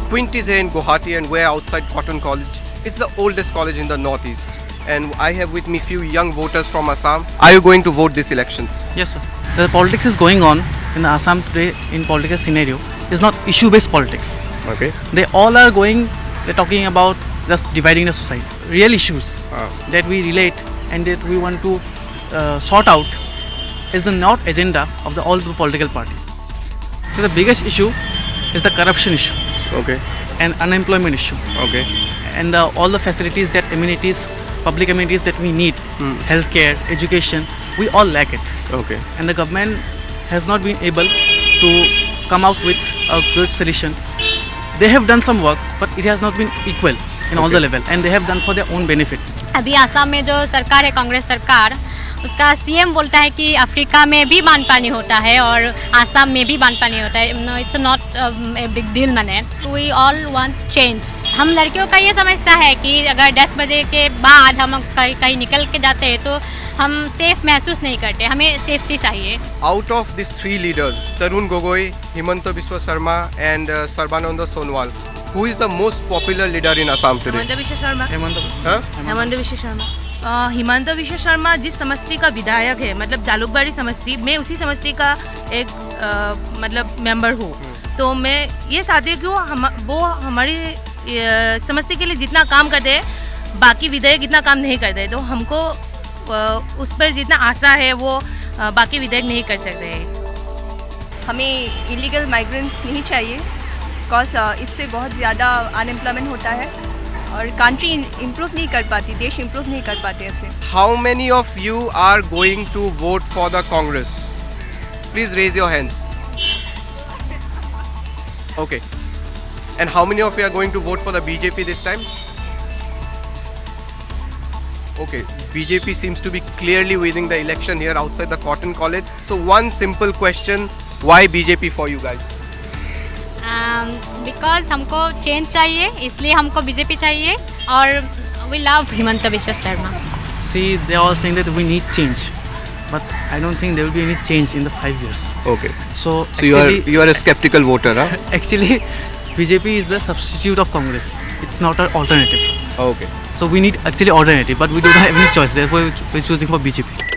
Quint is here in Guwahati and we're outside Cotton College. It's the oldest college in the northeast. And I have with me few young voters from Assam. Are you going to vote this election? Yes, sir. The politics is going on in Assam today in political scenario is not issue-based politics. Okay. They all are going, they're talking about just dividing the society. Real issues that we relate and that we want to sort out is the not agenda of all the political parties. So the biggest issue is the corruption issue. Okay. And unemployment issue. Okay. And all the facilities that amenities, public amenities that we need, healthcare, education, we all lack it. Okay. And the government has not been able to come out with a good solution. They have done some work, but it has not been equal in all the level, and they have done for their own benefit. अभी आसाम में जो सरकार है कांग्रेस सरकार, उसका CM बोलता है कि अफ्रीका में भी बानपानी होता है और आसाम में भी बानपानी होता है. No, it's not a big deal माने. We all want change. हम लड़कियों का ये समस्या है कि अगर 10 बजे के बाद हम कहीं निकल के जाते हैं तो हम सेफ महसूस नहीं करते. हमें सेफ्टी चाहिए. Out of these three leaders, Tarun Gogoi, Himanta Biswa Sarma and Sarbananda Sonowal, who is the most popular leader in Assam today? Himanta विश्व शर्मा. Hemant हिमंत विश्व शर्मा. हिमंत विश्व शर्मा जिस समष्टि का विधायक है, मतलब जालुकबाड़ी समष्टि, मैं उसी समष्टि का एक मतलब मेंबर हूँ. तो मैं ये चाहती हूँ कि वो हमारी समष्टि के लिए जितना काम करते हैं, बाकी विधायक इतना काम नहीं करते. तो हमको उस पर जितना आशा है वो बाकी विधायक नहीं कर सकते हैं. हमें इलीगल माइग्रेंट्स नहीं चाहिए, बिकॉज इससे बहुत ज़्यादा अनएम्प्लॉयमेंट होता है और कंट्री इम्प्रूव नहीं कर पाती, देश इम्प्रूव नहीं कर पाते ऐसे. How many of you are going to vote for the Congress? Please raise your hands. Okay. And how many of you are going to vote for the BJP this time? Okay, BJP seems to be clearly winning the election here outside the Cotton College. So one simple question, why BJP for you guys? Because हमको change चाहिए, इसलिए हमको BJP चाहिए और we love Himanta Biswa Sarma. See, they are all saying that we need change, but I don't think there will be any change in the 5 years. Okay. So you are a skeptical voter, huh? Actually, BJP is the substitute of Congress. It's not an alternative. Okay. So we need actually alternative, but we do not have any choice. Therefore, we're choosing for BJP.